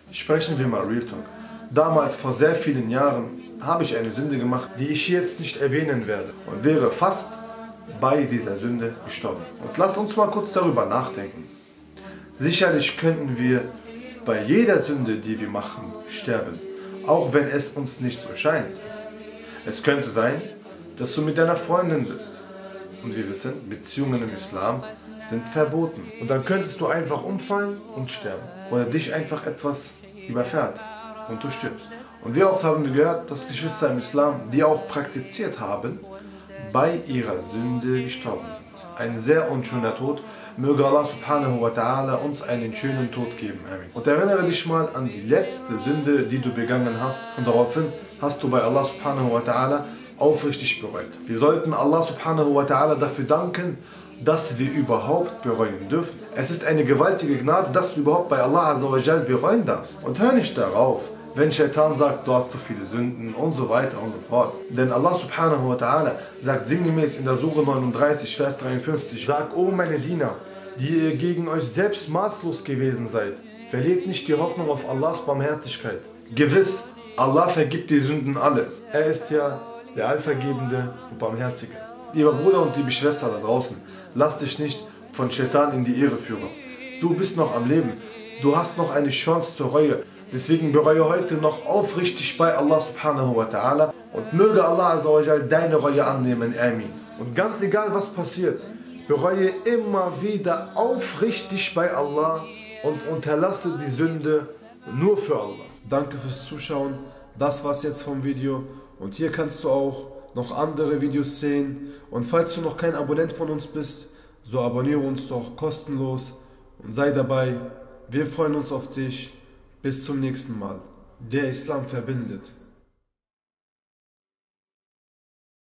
Sprechen wir mal Real Talk. Damals, vor sehr vielen Jahren, habe ich eine Sünde gemacht, die ich jetzt nicht erwähnen werde und wäre fast bei dieser Sünde gestorben. Und lasst uns mal kurz darüber nachdenken. Sicherlich könnten wir bei jeder Sünde, die wir machen, sterben, auch wenn es uns nicht so scheint. Es könnte sein, dass du mit deiner Freundin bist. Und wir wissen, Beziehungen im Islam sind verboten. Und dann könntest du einfach umfallen und sterben. Oder dich einfach etwas überfährt und du stirbst. Und wie oft haben wir gehört, dass Geschwister im Islam, die auch praktiziert haben, bei ihrer Sünde gestorben sind. Ein sehr unschöner Tod. Möge Allah subhanahu wa ta'ala uns einen schönen Tod geben. Amen. Und erinnere dich mal an die letzte Sünde, die du begangen hast. Und daraufhin hast du bei Allah subhanahu wa ta'ala aufrichtig bereut. Wir sollten Allah subhanahu wa ta'ala dafür danken, dass wir überhaupt bereuen dürfen. Es ist eine gewaltige Gnade, dass du überhaupt bei Allah azza wa jal bereuen darfst. Und hör nicht darauf, wenn Shaitan sagt, du hast zu viele Sünden und so weiter und so fort. Denn Allah subhanahu wa ta'ala sagt sinngemäß in der Sure 39, Vers 53, sag, o meine Diener, die ihr gegen euch selbst maßlos gewesen seid, verliert nicht die Hoffnung auf Allahs Barmherzigkeit. Gewiss, Allah vergibt die Sünden alle. Er ist ja der Allvergebende und Barmherzige. Lieber Bruder und liebe Schwester da draußen, lass dich nicht von Shaitan in die Irre führen. Du bist noch am Leben, du hast noch eine Chance zur Reue. Deswegen bereue heute noch aufrichtig bei Allah subhanahu wa ta'ala und möge Allah azza wa jal deine Reue annehmen. Amin. Und ganz egal was passiert, bereue immer wieder aufrichtig bei Allah und unterlasse die Sünde nur für Allah. Danke fürs Zuschauen, das war's jetzt vom Video und hier kannst du auch noch andere Videos sehen und falls du noch kein Abonnent von uns bist, so abonniere uns doch kostenlos und sei dabei, wir freuen uns auf dich. Bis zum nächsten Mal. Der Islam verbindet.